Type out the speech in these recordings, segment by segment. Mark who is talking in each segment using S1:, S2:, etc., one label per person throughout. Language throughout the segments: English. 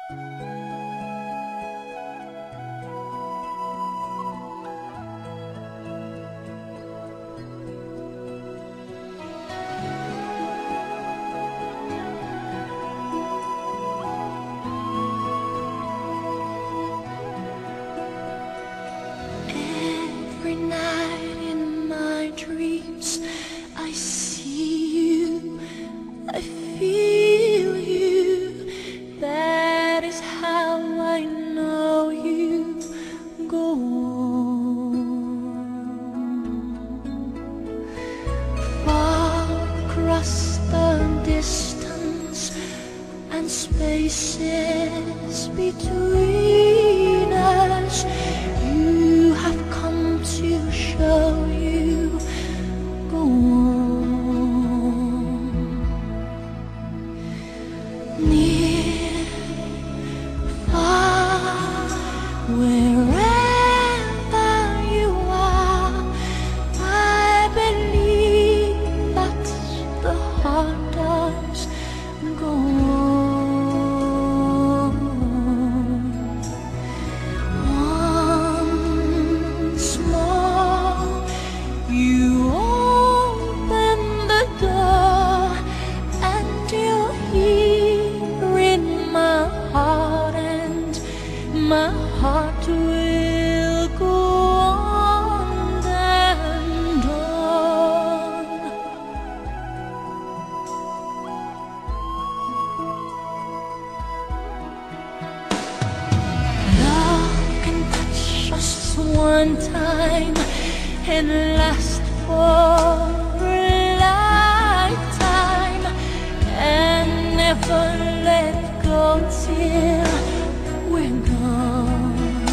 S1: Every night in my dreams I see you, I feel you. That is how I know you go on. Far across the distance and spaces between us, you have come to show you go on. Near, far, wherever you are, I believe that the heart does go on. Once more you open the door, and you're here in my heart, and my heart will go on and on. Love can touch us one time and last for a lifetime, and never let go till we're gone.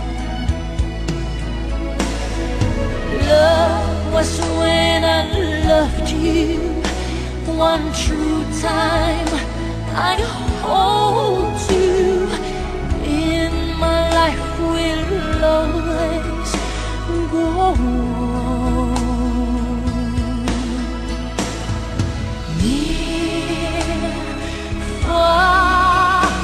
S1: Love was when I loved you one true time. I hold you in my life, will always go on. Near, far,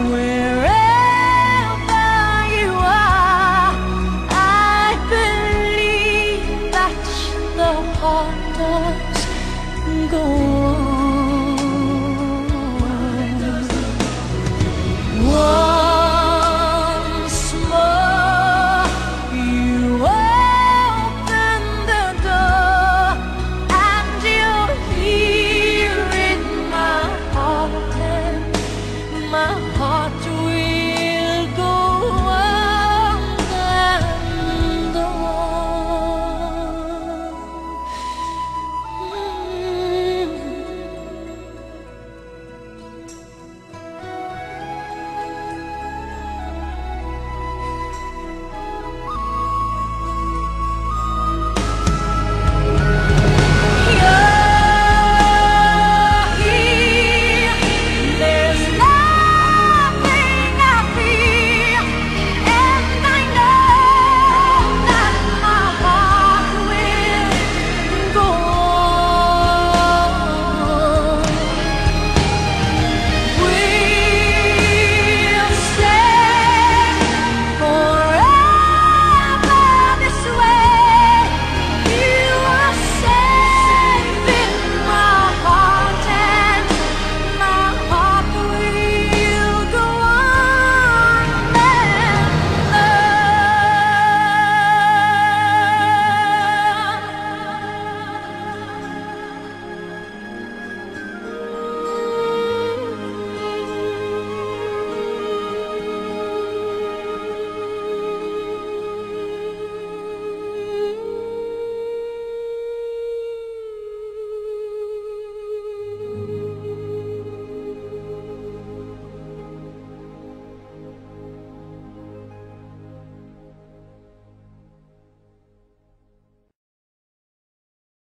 S1: wherever you are, I believe that the heart does go on. Once more you open the door, and you're here in my heart, and my